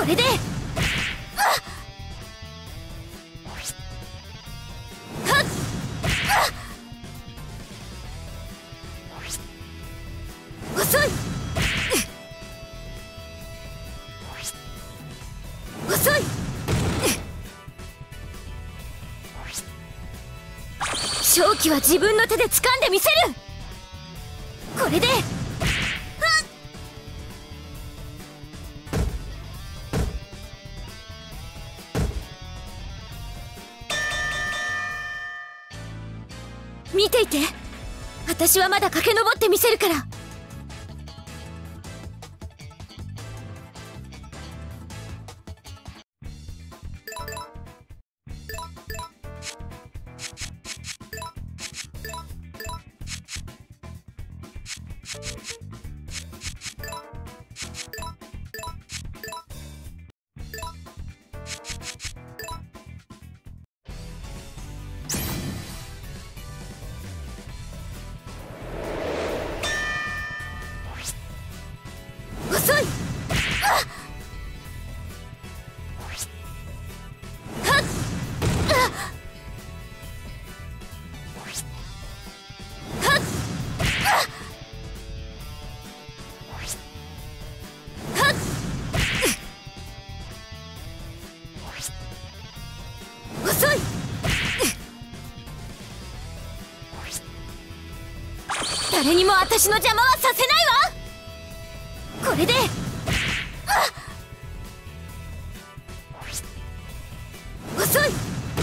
れで遅い遅い。勝機は自分の手で掴んでみせる。これで見ていて、私はまだ駆け上ってみせるから。遅い。遅い。誰にも私の邪魔はさせないわ。これで遅い。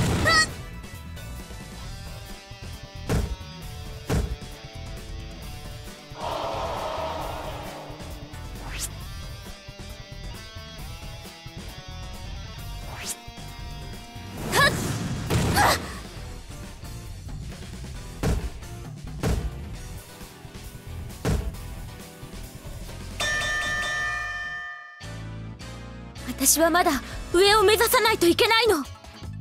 私はまだ上を目指さないといけないの。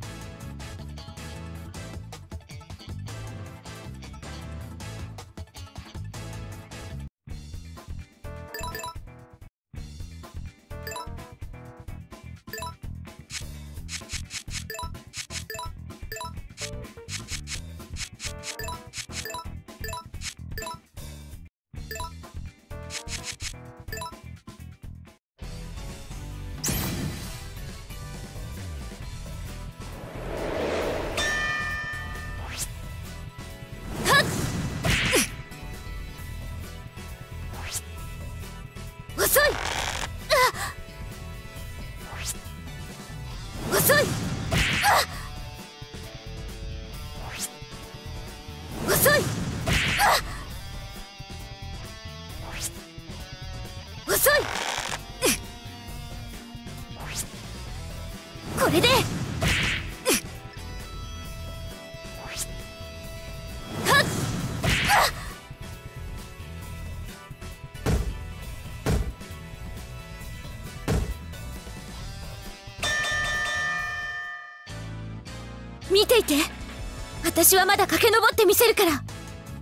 遅い。遅い。遅い。遅い。これで見ていて、私はまだ駆け上ってみせるから。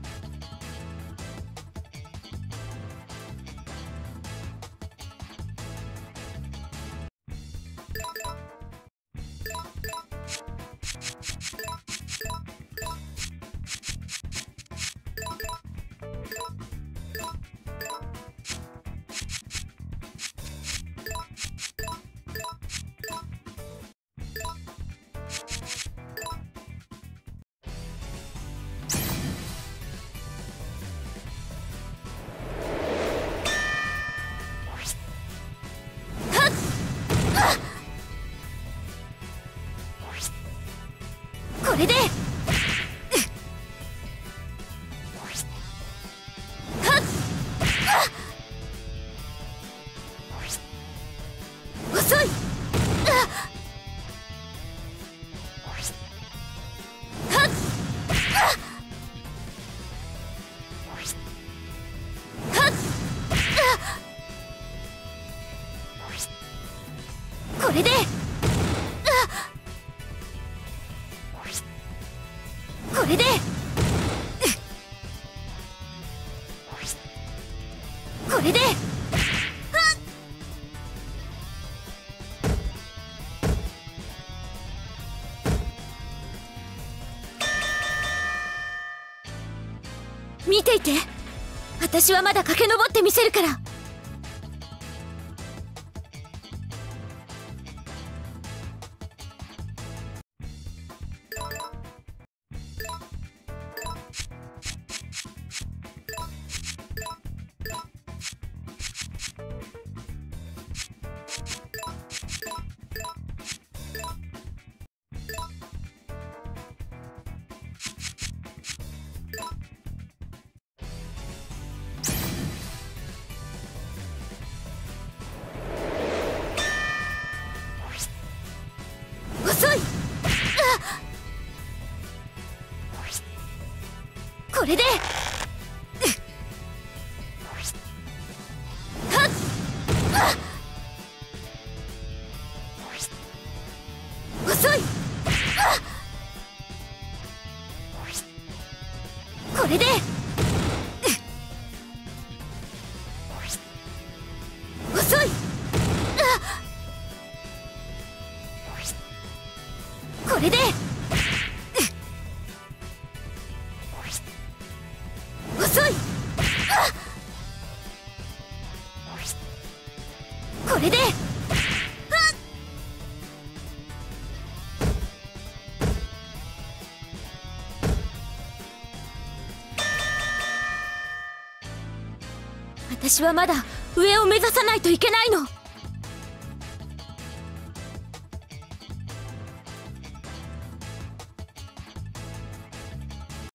これで遅い。これで見ていて。私はまだ駆け上ってみせるから。遅い。これで遅い。これで遅い。これで遅い。これで私はまだ上を目指さないといけないの。